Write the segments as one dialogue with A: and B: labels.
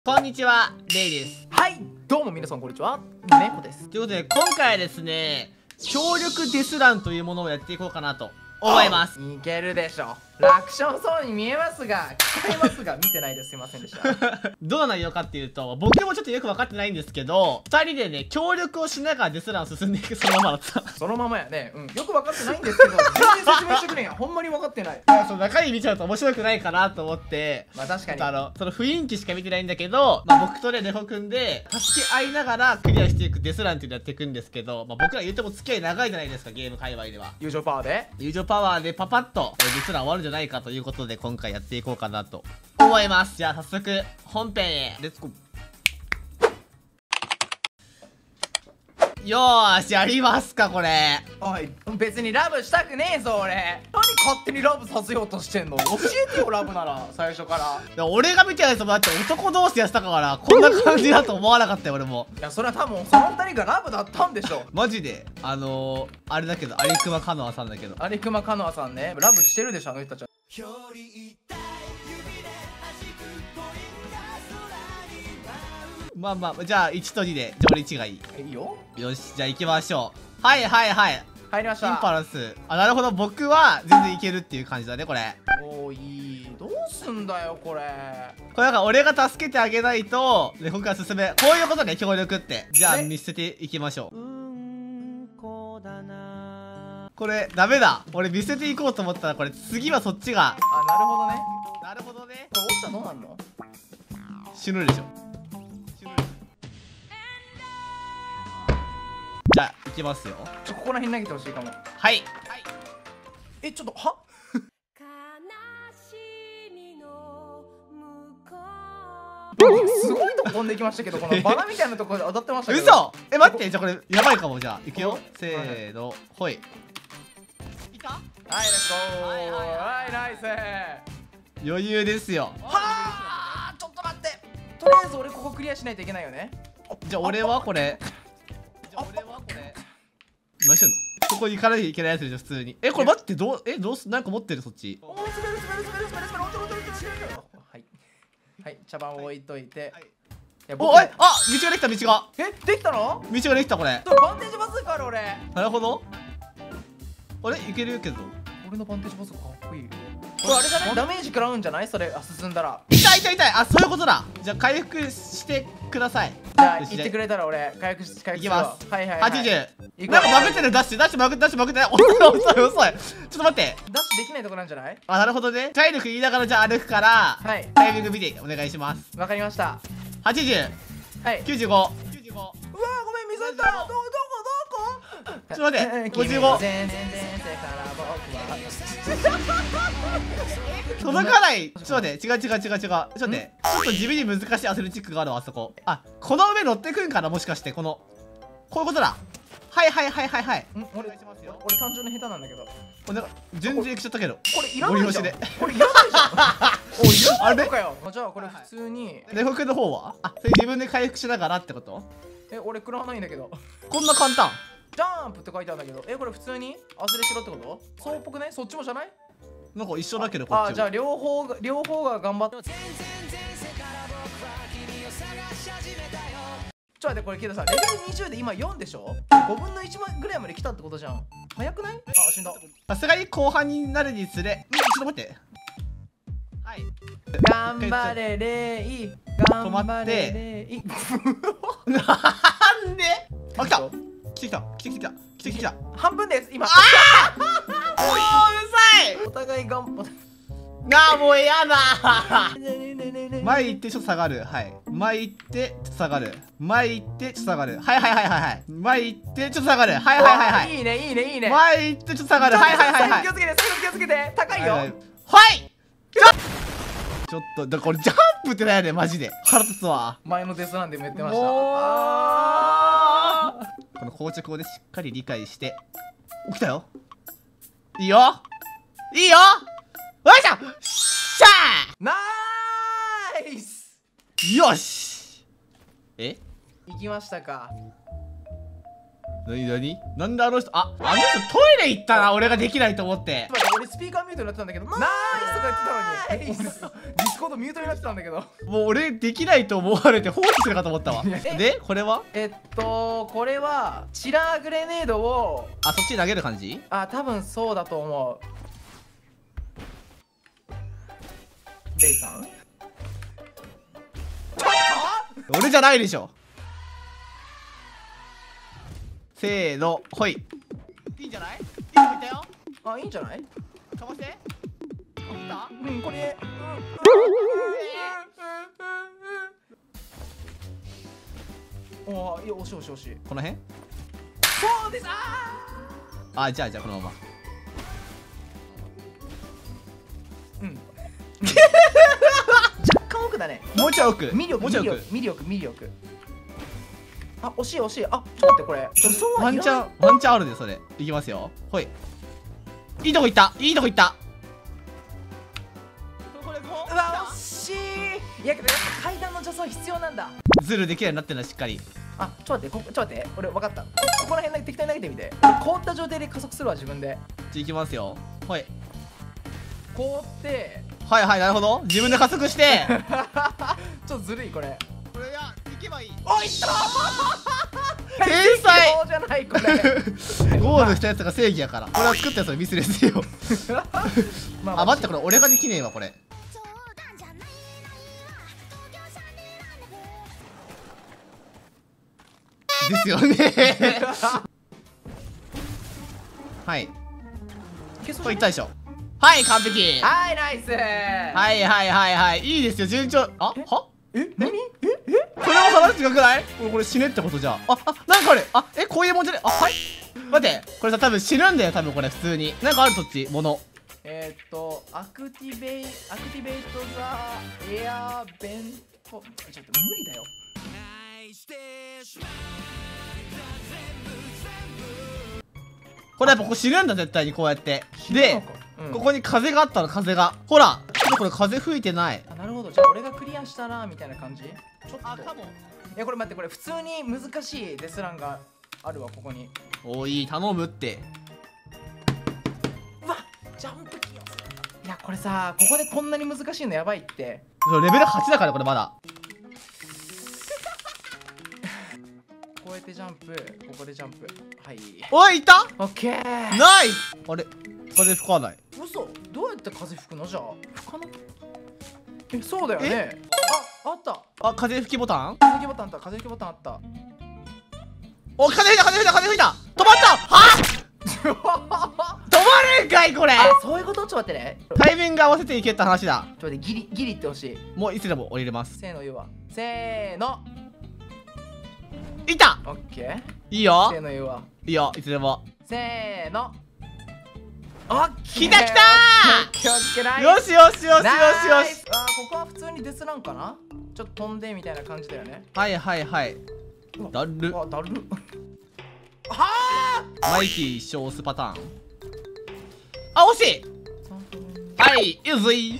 A: こんにちは、レイです。
B: はい、どうも皆さんこんにちは、猫です。
A: ということで、今回はですね、協力デスランというものをやっていこうかなと思います。
B: いけるでしょ。楽勝そうに見えますが、聞こえますが、見てないです。すいませんでした。
A: どの内容かっていうと、僕もちょっとよく分かってないんですけど、2人でね、協力をしながらデスランを進んでいくそのままだった。
B: そのままやね。よく分かってないんですけど、全然説明してくれんや。ほんまに分かってない。
A: いや、その中身見ちゃうと面白くないかなと思って、
B: まあ確かに。
A: その雰囲気しか見てないんだけど、僕とね、レホくんで、助け合いながらクリアしていくデスランっていうのやっていくんですけど、僕ら言っても付き合い長いじゃないですか、ゲーム界隈では。
B: 友情パワーで
A: 友情パワーでパパッとデスラン終わるんじゃないかということで、今回やっていこうかなと思います。じゃあ早速本編へレッツゴー。よーし、やりますかこれ。
B: おい、別にラブしたくねえぞ俺。何勝手にラブさせようとしてんの。教えてよラブなら最初から。
A: 俺が見てないとだって男同士やったからこんな感じだと思わなかったよ俺も。
B: いやそれは多分その二人がラブだったんでしょ。
A: マジであれだけど、アリクマカノアさんだけど、
B: アリクマカノアさんね、ラブしてるでしょあの人たちは。
A: まあじゃあ1と2で、じゃあ俺1がいい。
B: いいよ。
A: よし、じゃあ行きましょう。はい入
B: りました。
A: インパラス。なるほど、僕は全然いけるっていう感じだねこれ。
B: おーいい。どうすんだよこれ。
A: これなんか俺が助けてあげないとレホが進め、こういうことね、協力って。じゃあ見捨てていきましょう。これダメだ、俺見捨てていこうと思ったらこれ次はそっちが。
B: なるほどね。
A: なるほどね。
B: これ落ちたらどうなんの。
A: 死ぬでしょ。じゃあいきますよ。
B: ここら辺投げてほしいかも。
A: はい。
B: ちょっとはすごいとこ飛んできましたけど、このバラみたいなところで踊ってましたけど。
A: 嘘。待って、じゃあこれやばいかも。じゃあいくよ、せーの、ほい。いた。
B: はい、レッツゴー。はい、ナイス。
A: 余裕ですよ。
B: はあ、ちょっと待って。とりあえず俺ここクリアしないといけないよね。
A: じゃあ俺はこれ。何してんの。そこ行かなきゃいけないやつでしょ普通に。これ待って、どうす、なんか持ってるそっち。
B: はい、茶番を置いといて。
A: 道ができた、道が。
B: できたの。
A: 道ができたこれ。
B: バンテージバズーカある俺。
A: なるほど。あれいけるけど。
B: 俺のバンテージバズーカかっこいい。これあれじゃない、ダメージ食らうんじゃないそれ。進んだら
A: 痛い。そういうことだ。じゃあ回復してください。
B: じゃあ言ってくれたら俺回復いきます。はい
A: 80。なんかまくってる。ダッシュまくって遅い。ちょっと待って。
B: ダッシュできないとこなんじゃない。
A: なるほどね。体力言いながらじゃあ歩くから、タイミング見てお願いします。
B: わかりました。
A: 80。
B: はい。
A: 95。
B: うわごめん、水った。どこ
A: ちょっと待って。55。届かない。ちょっと待って。違う。ちょっと待って。ちょっと地味に難しいアスレチックがあるわ、あそこ。この上乗ってくんかな、もしかして。こういうことだ。はい。
B: 俺単純に下手なんだけど。
A: なんか全然いけちゃったけど。
B: これいらないじゃん。これいらないじゃん。あれかよ。じゃあこれ普通に。
A: レホ君の方はそれ自分で回復しながらってこと。
B: 俺食らわないんだけど。
A: こんな簡単。
B: ジャンプって書いてあるんだけど、これ普通にアスレしろってこと？そうっぽくね？そっちもじゃない？
A: なんか一緒だけどこっち。
B: じゃあ両方が頑張って。ちょっと待って、これけどさ、レベル20で今4でしょ？ 5 分の1ぐらいまで来たってことじゃん。早くない？死んだ。
A: さすがに後半になるにつれ、ちょっと待って。はい。
B: 頑張れレイ。頑張れレイ。
A: なんで？来た。来てきた。
B: 半分です今。
A: もううるさい。
B: お互い頑張って。
A: もうやだ。前行ってちょっと下がる。はい。前行ってちょっと下がる。前行ってちょっと下がる。はい。前行ってちょっと下がる。はい。
B: いいね。
A: 前行ってちょっと下がる。はい。
B: 気をつけて。高いよ。
A: はい。ちょっとこれジャンプってないよねマジで。腹立つわ。
B: 前のデスランでも言ってました。
A: この硬直をねしっかり理解して起きたよ。いいよ。よいしょ。しゃ
B: ナイス。
A: よし。
B: 行きましたか。
A: なんであの人トイレ行ったな。俺ができないと思って。
B: 俺スピーカーミュートになってたんだけど、ナイスとか言ってたのに。ディスコードミュートになってたんだけど。
A: もう俺できないと思われて放置するかと思ったわ。でこれは
B: これはチラーグレネードを、
A: あ、そっちに投げる感じ？
B: あ、多分そうだと思う。レイさん、
A: 俺じゃないでしょ。せーの、ほい。いいんじゃない？いいとこいったよ。
B: あ、いいんじゃない？
A: かまして。あ、来た？
B: うん、これ。おー、いや、惜しい惜しい惜しい。
A: この辺？
B: そうです。
A: あ、じゃあこのまま。
B: うん。若干奥だね。
A: もうちょい奥。
B: 魅力
A: もうちょい奥。
B: 魅力魅力。あ、惜しい惜しい。あ、ちょっと待って、これそう
A: ワンチャンあるで、それ。いきますよ。ほい。いいとこいった。いいとこいった。これ
B: うわ、惜しい。いやけどやっぱ階段の助走必要なんだ。
A: ズルできるようになってんだ、しっかり。
B: あ、ちょっと待って、ちょっと待って、俺分かった。ここら辺だけ適当に投げてみて。凍った状態で加速するわ、自分で。
A: いきますよ。ほい。
B: 凍って
A: はいはい、なるほど。自分で加速して。
B: ちょっとずるい、これ。
A: これや、行けばいい。
B: おいった
A: 天才
B: じゃないこれ。
A: ゴールしたやつが正義やから。これは作ったやつのミスですよ。あ、待って、これ俺ができねえわ、これ。ですよね。はい。これいったでしょ。はい、完璧。
B: はい、ナイス。
A: はいはいはいはい。いいですよ、順調。あ、は？
B: 何？
A: これも話違くない？これ死ねってことじゃん。なんかあれ。こういうもんじゃね？はい。待って、これさ、多分死ぬんだよ、多分これ普通に。なんかある、そっち、もの。
B: アクティベイトザエアベント。ちょっと無理だよ。
A: これやっぱここ死ぬんだ、絶対にこうやって。で、ここに風があったの、風が。ほら、ちょっとこれ風吹いてない。
B: あ、なるほど。じゃあ俺がクリアしたなみたいな感じ。ちょっと。
A: あ、かも。
B: いや、これ待って、これ普通に難しいデスランがあるわ、ここに。
A: おい、頼むって。
B: うわ、ジャンプキー。いや、これさ、ここでこんなに難しいのやばいって。
A: レベル8だからこれまだ。
B: こうやってジャンプ、ここでジャンプ。はい。
A: おい、いた？
B: オッケー。
A: ナイス。あれ、風吹かない。
B: 嘘。どうやって風吹くの？じゃあ吹かない？そうだよね。あった。
A: 風吹きボタン？
B: 風吹きボタンあった。風吹きボタンあった。
A: お、風吹いた風吹いた風吹いた。止まった。は止まるんかいこれ。
B: そういうこと？ちょっと待ってね。
A: タイミング合わせていけって話だ。
B: ちょっと待って、ギリってほしい。
A: もういつでも降りれます。
B: せーの言うわ。せーの。
A: いた。
B: オッケー。
A: いいよ。
B: せーの言うわ。
A: いいよ、いつでも。
B: せーの。オッケー。
A: 来た来たー。よしよしよしよしよし。
B: ここは普通にデスランかな。ちょっと飛んでみたいな感じだよね。
A: はいはいはい。だる。
B: だる。はあ。
A: マイティー小スパターン。あ、惜しい。はい、ゆずい。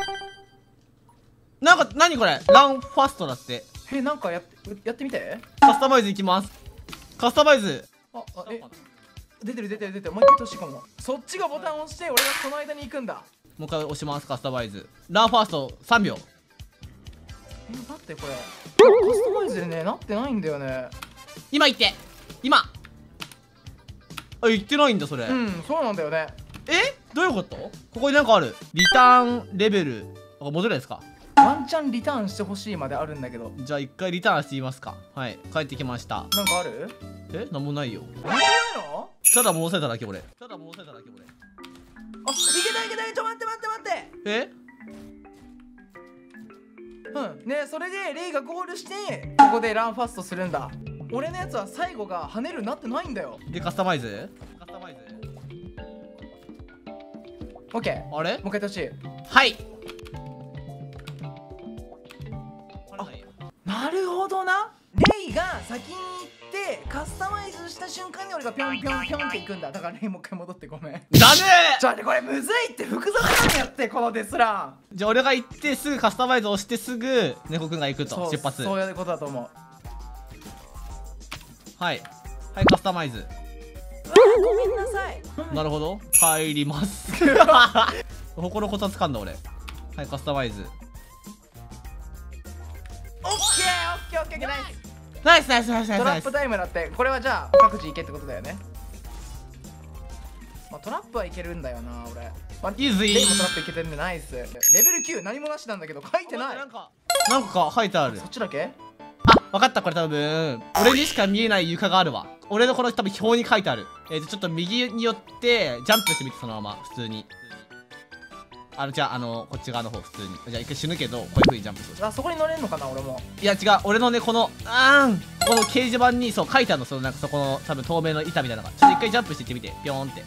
A: なんか、何これ、ランファストだって。
B: なんかやってみて。
A: カスタマイズいきます。カスタマイズ。
B: 出てる。もう一回欲しいかも。そっちがボタンを押して俺がその間に行くんだ。
A: もう一回押します。カスタマイズ。ランファースト3秒。
B: 待って、これカスタマイズでね、なってないんだよね。
A: 今行って。今。あ、行ってないんだそれ。
B: うん、そうなんだよね。
A: どういうこと？ここになんかある。リターンレベル。戻れですか？
B: ワンチャンリターンしてほしいまであるんだけど。
A: じゃあ一回リターンしてみますか。はい、帰ってきました。
B: なんかある？
A: なんもないよ。
B: なんもないの？
A: ただ戻せただけ俺。あ、いけた。ちょ待ってね、それでレイがゴールしてここでランファストするんだ。俺のやつは最後が跳ねるなってないんだよ。 で、カスタマイズ
B: オッケー。
A: あれ？
B: もう一回やってほしい。
A: はい。
B: なるほどな。レイが先に行ってカスタマイズした瞬間に俺がピョンピョンピョンって行くんだ。だからレイもう一回戻ってごめん。
A: だね
B: ちょっと待って、これむずいって。複雑なんやって、このデスラン。
A: じゃあ俺が行ってすぐカスタマイズをしてすぐ猫くんが行くと。出発。
B: そういうことだと思う。
A: はいカスタマイズ。
B: ごめんなさい。
A: なるほど、帰ります。ほころこたつかんだ俺。はい、カスタマイズ。
B: オッケーオッケー、ナイス。
A: ナイスナイスナイスナイスナイス。
B: トラップタイムだって。これはじゃあ各自いけってことだよね。まあ、トラップはいけるんだよな俺。
A: イーズイ
B: レイもトラップいけてるんでナイス。レベル9何もなしなんだけど書いてない。
A: なんか書いてある。
B: そっちだけ？
A: あ、分かった。これ多分俺にしか見えない床があるわ。俺のこの多分表に書いてある。ちょっと右によってジャンプしてみて、そのまま普通に。じゃあこっち側の方普通に。じゃあ一回死ぬけど、こういう風にジャンプする。
B: あ、そこに乗れんのかな俺も。
A: いや違う、俺のねこのこの掲示板にそう書いてあるの。そのなんかそこの多分透明の板みたいなのが。ちょっと一回ジャンプしていってみて。ピョーンって。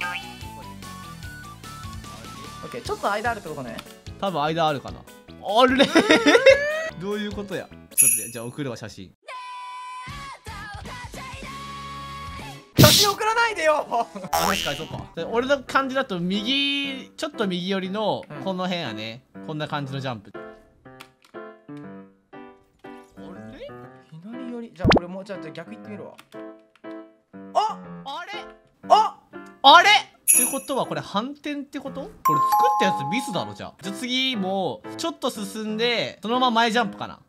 B: オッケー、ちょっと間あるってことね。
A: 多分間あるかな。あれどういうことや。ちょっとじゃあ送るわ写真。
B: 写真送らないでよ
A: 確かにそうか。俺の感じだとちょっと右寄りのこの辺やね、こんな感じのジャンプ。
B: 左寄り。じゃあ俺もうじゃあ逆行ってみるわ。あ
A: れってことはこれ反転ってこと？これ作ったやつミスだろ。じゃあ次もうちょっと進んでそのまま前ジャンプかな。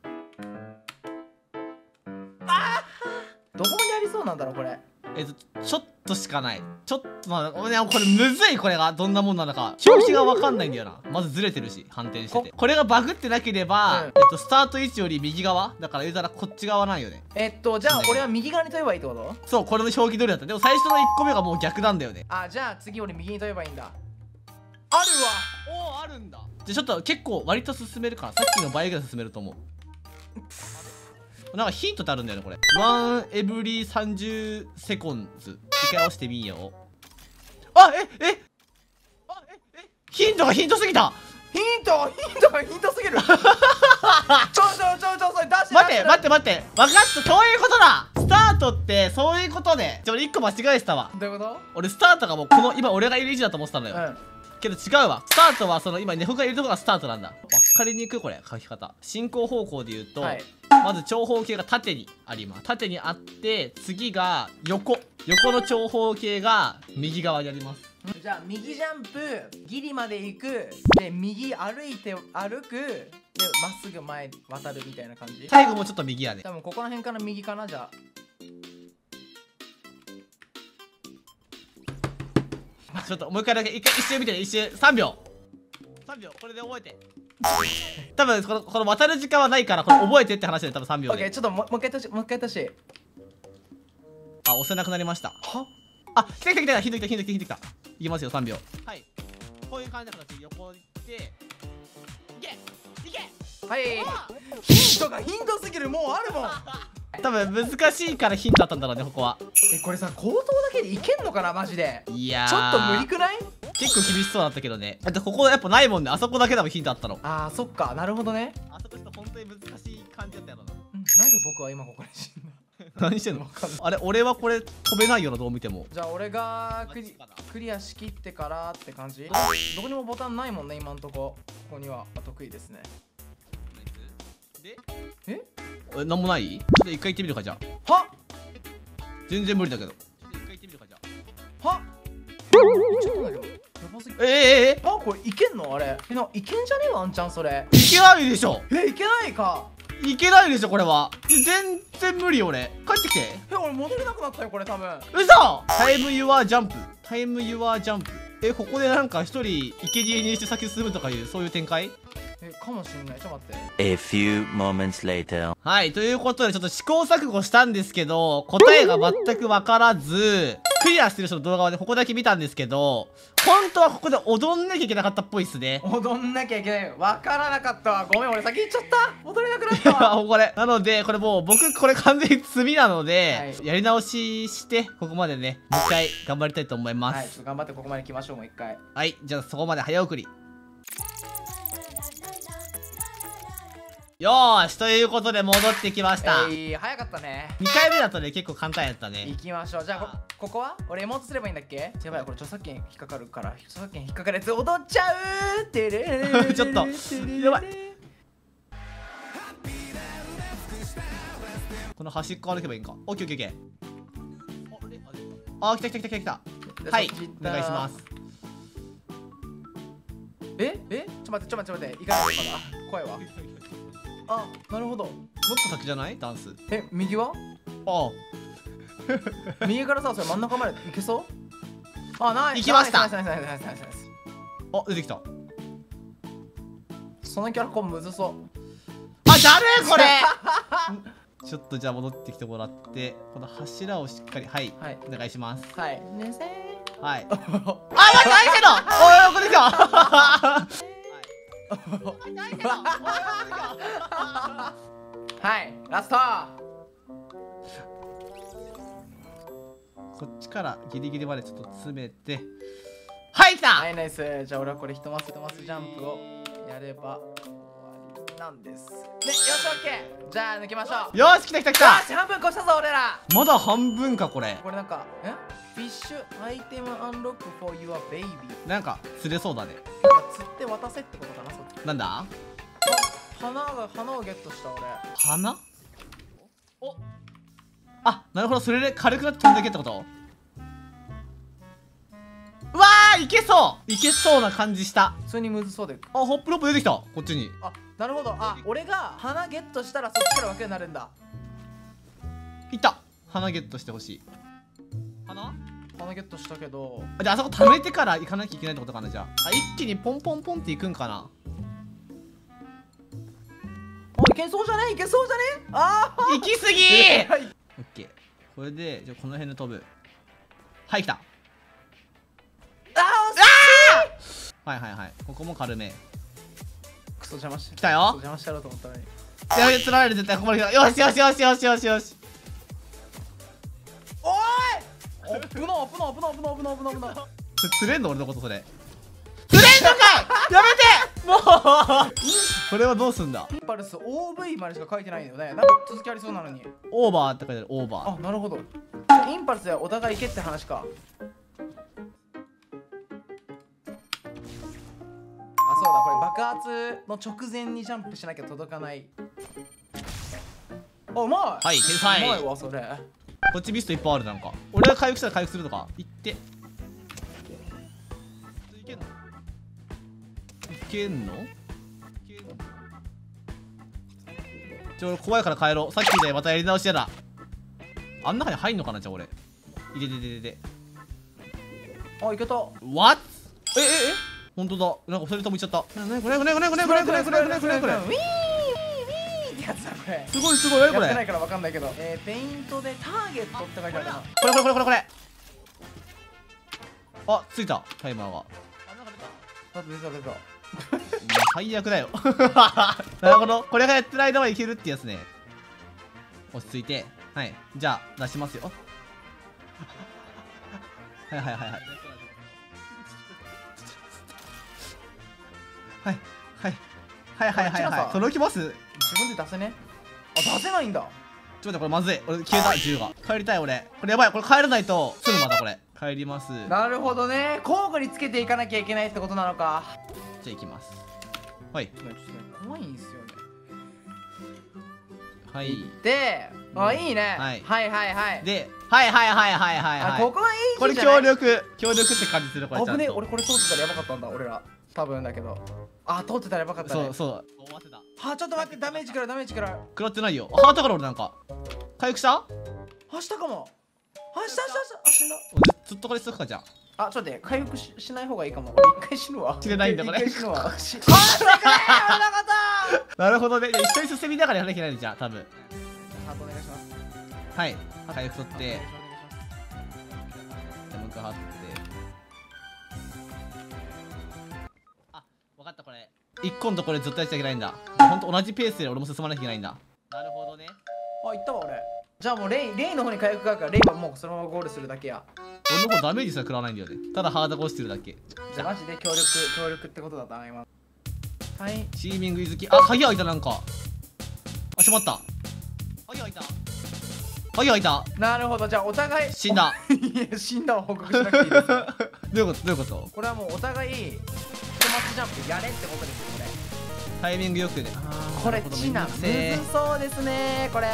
B: どこまでありそうなんだろうこれ。
A: ちょっとしかない。ちょっとこれむずい。これがどんなもんなのか調子が分かんないんだよな。まずずれてるし反転してて、これがバグってなければ、スタート位置より右側だから言うたらこっち側なんよね。
B: じゃあ俺は右側に飛べばいいってこと？
A: そう、これの表記通りだった。でも最初の1個目がもう逆なんだよね。
B: じゃあ次俺右に飛べばいいんだ。ある
A: わ。おお、あるんだ。じゃあちょっと結構割と進めるから、さっきの倍ぐらい進めると思う。なんかヒントってあるんだよねこれ。1 every 30 seconds。一回押してみよう。ヒントがヒントすぎた。
B: ヒントがヒントすぎるそれ出して
A: 待って分かった。そういうことだ。スタートってそういうことで。俺1個間違えてたわ。
B: どういうこと？
A: 俺スタートがもうこの今俺がいる位置だと思ってたんだよ。けど違うわ。スタートはその今ネホがいるところがスタートなんだ。分かりにくいこれ書き方。進行方向で言うと、まず長方形が縦にあります。縦にあって次が横の長方形が右側にあります。
B: じゃあ右ジャンプギリまで行くで右歩くでまっすぐ前渡るみたいな感じ。
A: 最後もちょっと右やね。
B: 多分ここら辺から右かな。じゃ
A: あちょっともう一回だけ一周見てね。一周3秒これで覚えて。多分この渡る時間はないからこれ覚えてって話で多分3秒で。
B: オッケー、ちょっともう一回やってほしい。
A: 押せなくなりました。
B: は
A: 来たヒントきた。いきますよ。3秒。はい、こういう感じの形。横行っていけ
B: はい。ヒントすぎる。もうあるもん
A: 多分難しいからヒントあったんだろうねここは。
B: これさ口頭だけでいけんのかなマジで。
A: いや
B: ちょっと無理くない？
A: 結構厳しそうだったけどね。だってここやっぱないもんね。あそこだけでもヒントあったの。
B: そっか、なるほどね。
A: あそこちょっと本当に難しい感じだったやろな。
B: なぜ僕は今ここに死んだ
A: 何してんの？あれ俺はこれ飛べないよな、どう見ても。
B: じゃあ俺がクリアしきってからって感じ？どこにもボタンないもんね今んとこ。ここには得意ですね。で
A: なんもない？ちょっと一回行ってみるか。じゃあ
B: は
A: 全然無理だけど。ちょっと一回行ってみるか。じゃ
B: はちょっとだけどやばすぎ。これいけんの？あれいけんじゃねえワンチャンそれ。
A: いけないでしょ。
B: いけないか。
A: いけないでしょこれは。全然無理。俺帰ってきて。
B: 俺戻れなくなったよこれ多分。
A: 嘘。タイムユアジャンプ。ここでなんか一人生贄にして先進むとかいうそういう展開？
B: かもしんない。ちょっと待って。
C: A few moments later。
A: はい、ということでちょっと試行錯誤したんですけど答えが全く分からずクリアしてる人の動画はねここだけ見たんですけど、本当はここで踊んなきゃいけなかったっぽいっすね。
B: 踊んなきゃいけない。分からなかったわ。ごめん俺先行っちゃった。踊れなくなったわ
A: これなのでこれもう僕これ完全に罪なので、やり直ししてここまでねもう一回頑張りたいと思います。
B: はい、ちょっと頑張ってここまで来ましょう。もう一回。
A: はい、じゃあそこまで早送り。よーし、ということで戻ってきました。
B: 早かったね。
A: 2回目だとね結構簡単やったね。
B: 行きましょう。じゃあここは俺エモートすればいいんだっけ？やばい、これ著作権引っかかるから。著作権引っかかるやつ踊っちゃうってれ
A: ちょっとやばい。この端っこ歩けばいいんか。オッケーオッケーオッケー。来た。はい、お願いします。
B: ちょっと待って。いかないのかな。怖いわ。 あ、なるほど。
A: もっと先じゃないダンス。
B: 右は？
A: あ
B: 右からさ、それ真ん中まで行けそう？あ、ナイス。
A: 行きました。
B: ナイスナイスナイスナイスナイスナイス。
A: あ、出てきた。
B: そのキャラコンむずそう。
A: あ、だるこれちょっとじゃあ戻ってきてもらって、この柱をしっかり、はい、
B: はい、
A: お願いします。
B: はい。ねせ
A: ー。はい。あ、待って、何してんの？おい、これできた。
B: はい、ラスト。
A: こっちからギリギリまでちょっと詰めて、はい、来た。
B: はい、ナイス。じゃあ俺はこれ一マスジャンプをやれば終わりなんです。で、よし、オッケー。じゃあ抜きましょう。
A: よし、来た来た来た。
B: よし、半分越したぞ俺ら。
A: まだ半分かこれ。
B: これなんか、フィッシュアイテムアンロック for your baby。
A: なんか釣れそうだね。
B: なんか釣って渡せってことかな、そっち。
A: なんだ？
B: 花をゲットした俺。
A: 花？お、あ、なるほど、それで軽くなって飛んでいけってこと？うわー、いけそういけそうな感じした。
B: 普通にむずそうで。
A: あ、ホップロップ出てきた、こっちに。
B: あ、なるほど。あ、俺が花ゲットしたらそっちから枠になるんだ。
A: いった。花ゲットしてほしい。花
B: ゲットしたけど。
A: あ、じゃああそこ貯めてから行かなきゃいけないってことかな。じゃあ一気にポンポンポンって行くんかな。
B: いけそうじゃね？いけそうじゃね？ああ
A: 行きすぎーオッケー。これで、じゃあこの辺で飛ぶ。はい、来た。はいはいはい、ここも軽め。
B: クソ邪魔して
A: 来たよ。
B: 邪魔してやろうと思ったのに。
A: やべ、釣られる、絶対ここまで来た。よしよしよしよしよしよし。
B: おい、危の危の危の危の危の危の危の。
A: 釣れんの俺のことそれ。釣れんのかい。やめてもうこれはどうすんだ。
B: インパルス OV までしか書いてないんだよね。なんか続きありそうなのに。
A: オーバーって書いてある。オーバー。
B: あ、なるほど。インパルスでお互い行けって話か。あ、そうだ、これ爆発の直前にジャンプしなきゃ届かない。あ、うまい。
A: はい、天才。
B: うまいわそれ。
A: こっちミストいっぱいある。なんか俺が回復したら回復するとか言って。いけんの？いけんの？怖いから帰ろう。さっきでまたやり直しやだ。あん中に入んのかな。じゃあ俺いででででで。
B: あ、いけた。
A: What？ 本当だ。なんか2人ともいっちゃった。これこれこれこれこれこれこれこれこれこれこれ。
B: ウィーウィーってやつだこれ。
A: すごいすごい。これ
B: やってないからわかんないけど。ペイントでターゲットって書いてあるな。
A: これこれこれこれこれ。あ、ついたタイマーが。
B: あ、出た出た。
A: 最悪だよ。なるほど。これがやってる間はいけるってやつね。落ち着いて。はい。じゃあ出しますよ。はいはいはいはい。はいはいはいはいはいはい。届きます？
B: 自分で出せね。あ、出せないんだ。
A: ちょっと待って、これまずい。俺消えた銃が。帰りたい俺。これやばい。これ帰らないとすぐまたこれ。帰ります。
B: なるほどね。交互につけていかなきゃいけないってことなのか。
A: じゃあ行きます。はい。
B: ちょっとね、怖いんですよね。
A: はい。
B: で、あ、いいね。
A: はい
B: はいはいはい。
A: で、はいはいはいはいはいはい。
B: ここはいい
A: これ協力って感じする。これちゃんと。
B: 危ねえ、俺これ通ってたらやばかったんだ俺ら。多分だけど。あ、通ってたらやばかったね。
A: そうそう。終わってた。
B: は、ちょっと待って、ダメージからダメージから。
A: 食らってないよ。ハートから俺なんか回復した？
B: あ、したかも。あ、した。あ、死んだ。
A: ずっとこれしとくか。じゃ
B: あ、ちょっと待って、回復しない方がいいかも。一回死ぬわ。
A: 死ねないんだこれ。
B: 一回死ぬわ。あ、してくれー、危なかった。
A: なるほどね。一緒に進みながらやらなきゃいけないんじゃん多分。
B: ハートお願いします。
A: はい。回復取って。じゃあもう一回貼って。あ、分かった。これ一個のところでずっとやっちゃいけないんだ。ほんと同じペースで俺も進まなきゃいけないんだ。なるほどね。
B: あ、行ったわ俺。じゃあもうレイの方に回復があるから、レイはもうそのままゴールするだけや。
A: 俺の方ダメージすら食らわないんだよね。ただハードが落ちてるだけ。
B: じゃあマジで協力ってことだったな今。はい。
A: チーミング好き。あ、鍵開いた。なんかあ、しまった。鍵開いた。鍵開いた。
B: なるほど。じゃあお互い
A: 死んだ。
B: いや、死んだを報告しなくていいです。
A: どういうことどういうこと？
B: これはもうお互い一マスジャンプやれってことですよこれ。
A: タイミングよくね。
B: これチナむずそうですねこれ。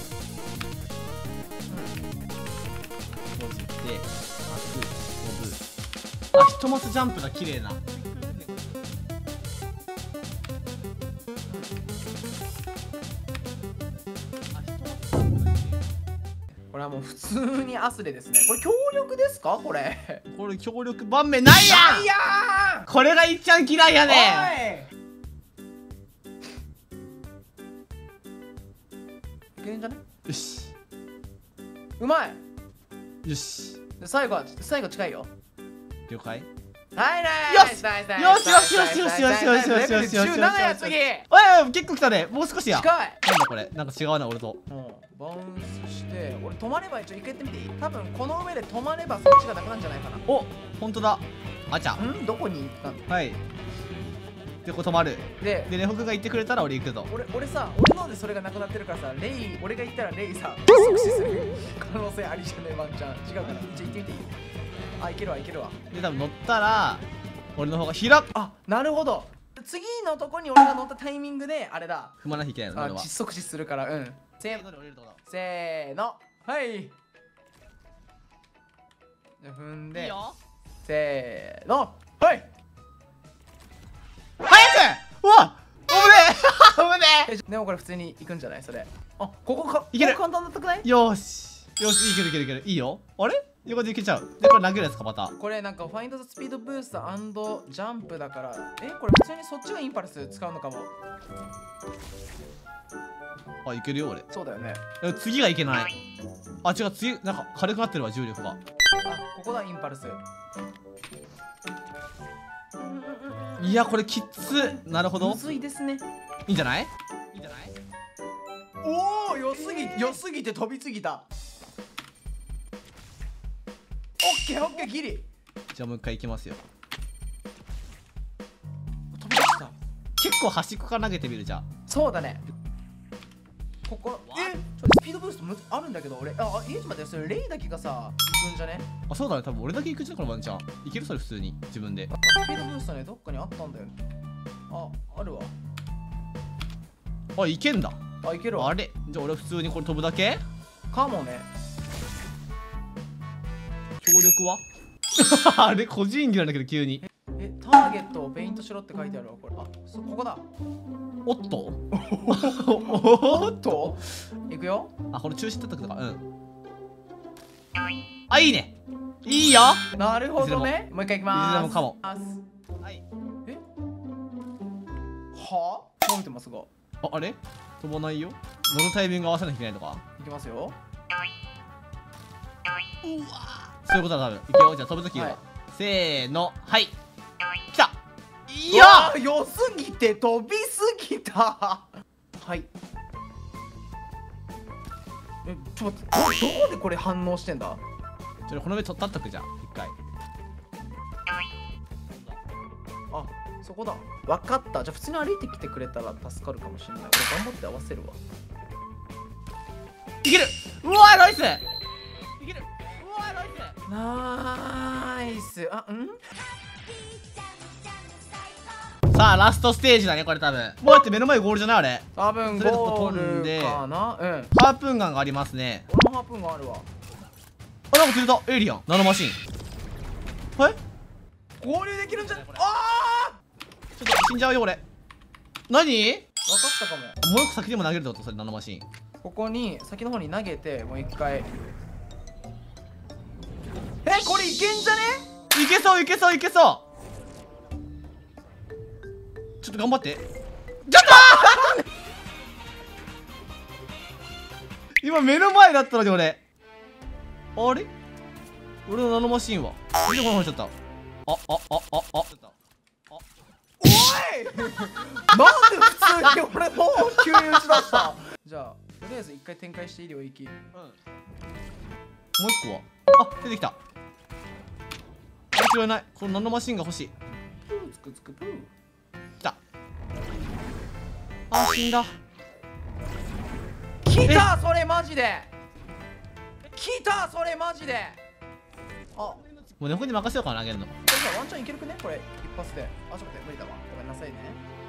A: 閉じて飛ぶ。あ、一マスジャンプが綺麗な。
B: れはもう普通にアスレですね。これ協力ですかこれ。
A: これ協力盤面ないやん。
B: いやー、
A: これがいっちゃん嫌いやね
B: ん。いけるんじゃね。
A: よし
B: うまい。
A: よし、
B: で最後近いよ。
A: 了解。
B: はいナイスナイスナイス
A: よしよしよしよしよしよしよしよしよし。
B: 17や次。
A: おい結構来たね。もう少しや。
B: 近い。
A: なんだこれ、なんか違うな俺と。
B: バウンスして俺止まれば一応一回やってみていい？多分この上で止まればそっちがなくなるんじゃないかな。
A: お、本当だ。あちゃ
B: んどこに行ったの？
A: はい。でこう止まる。
B: で
A: ネホクが言ってくれたら俺行くぞ。
B: 俺さ、俺のでそれがなくなってるからさ、俺が言ったらレイさ即死する可能性ありじゃねえワンちゃん。違うから一応行ってみていい？あ、いけるわいけるわ。
A: で多分乗ったら俺の方が開く。
B: あ、なるほど。次のとこに俺が乗ったタイミングであれだ。
A: 踏まなきゃいけないの俺は。
B: 即死するから。うん。せーの。はい。じゃあ踏んで。
A: いいよ。
B: せーの。はい。
A: 早く。うわ、危ねえ。危ね
B: でもこれ普通に行くんじゃない？それ。あ、ここか。
A: いける。
B: 簡単だったくない？
A: え。よしよし、いけるいけるいける。いいよ。あれ横でいけちゃう。でこれ投げるやつかまた。
B: これなんかファインドザスピードブースト&ジャンプだから、これ普通にそっちがインパルス使うのかも。
A: あ、いけるよ俺。
B: そうだよね。
A: 次がいけない。あ、違う、次なんか軽くなってるわ重力が。
B: あ、ここだインパルス。
A: いやこれきつ。なるほど。
B: むずいですね。
A: いいんじゃない？いいんじゃない？
B: おお、良すぎて飛びすぎた。オッケーギリ。
A: じゃあもう一回いきますよ。
B: 飛び出した。
A: 結構端っこから投げてみるじゃん。
B: そうだね。ここスピードブーストあるんだけど俺。ちょっと待って、それレイだけがさ行くんじゃね？
A: あ、そうだね。多分俺だけ行くんじゃんこのワンちゃん。いけるそれ普通に自分で。
B: スピードブーストね、どっかにあったんだよね。あるわ。
A: あ、いけんだ。
B: あ、いけるわ。
A: あれじゃあ俺普通にこれ飛ぶだけ
B: かもね。
A: 協力はあれ個人技なんだけど急に。
B: ターゲットをペイントしろって書いてあるわこれ。ここだ。
A: おっと
B: おっといくよ。
A: あ、これ中止だったとか。うん。あ、いいね。いいよ。
B: なるほどね。もう一回いきます。
A: いつでもかも。
B: はい。はあ？伸びてますが。
A: あれ飛ばないよ。乗るタイミング合わせなきゃいけないとか。
B: いきますよ。
A: うわ、そういうことだ多分。いくよ。じゃあ飛ぶときは、せーの。はい、来た。いや
B: ー、良すぎて飛びすぎた。はい。ちょっと待って、どこでこれ反応してんだ？
A: ちょっとこの上立っとくじゃん一回。
B: あ、そこだ。分かった。じゃあ普通に歩いてきてくれたら助かるかもしれない。俺頑張って合わせるわ。
A: いける。うわ、ナイス。いける。うわ、ナイス。
B: ナイス。
A: さあラストステージだねこれ多分。もうだって目の前ゴールじゃないあれ。
B: 多分ゴールかな。
A: ハープーンガンがありますね。
B: 俺もハープーンガンあるわ。
A: あ、なんか釣れた。エイリアンナノマシン。はい、
B: 合流できるんじゃない？ああ、
A: ちょっと死んじゃうよ俺。何？
B: 分かったかも。
A: もう一個先にも投げるってことそれナノマシン。
B: ここに先の方に投げてもう一回。これいけんじゃね？
A: いけそういけそういけそう。ちょっと頑張って。ちょっと今目の前だったのに俺。あれ俺のナノマシンは見てこなくなっちゃった。
B: おいなんで普通に俺もう急に打ち出した。じゃあとりあえず一回展開していい領域。
A: もう一個は出てきた。拾えない。このナノマシンが欲しい。
B: つくつくプー。
A: 来た。死んだ。
B: 来たそれマジで。来たそれマジで。
A: もう猫に任せようかな投げるの。
B: これさワンチャンいけるくねこれ一発で。ちょっと待って無理だわ。ごめんなさいね。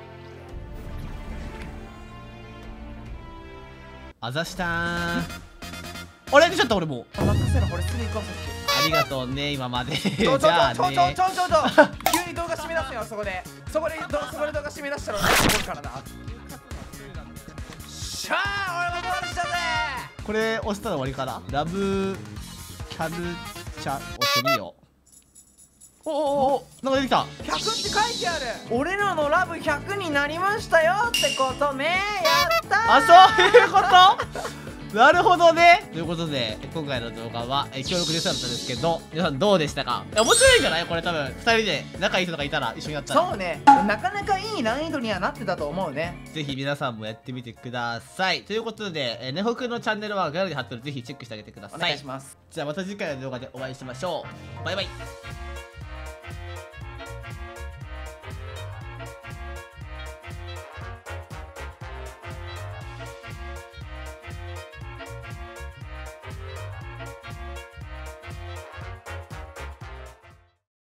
A: あざしたー。あれ出ちゃった俺もう。
B: 任せろこれすぐ行くわそっち。
A: ありがとうね今まで。
B: ちょ
A: じゃあね。
B: 急に動画締め出すよそこで動画締め出したら怒るからな。しゃあ俺もゴールしたぜ。
A: これ押したら終わりかな。ラブキャルチャ押してみよう。おなんか出てきた。
B: 100って書いてある。俺らのラブ100になりましたよってことね。やったー。
A: あ、そういうことなるほどね。ということで今回の動画は協力できなかったんですけど、皆さんどうでしたか。面白いんじゃないこれ。多分2人で仲いい人とかいたら一緒にやったら。
B: そうね、なかなかいい難易度にはなってたと思うね。
A: ぜひ皆さんもやってみてください。ということでねほくんのチャンネルは概要欄に貼ってる、ぜひチェックしてあげてください。
B: お願いします。
A: じゃあまた次回の動画でお会いしましょう。バイバイ。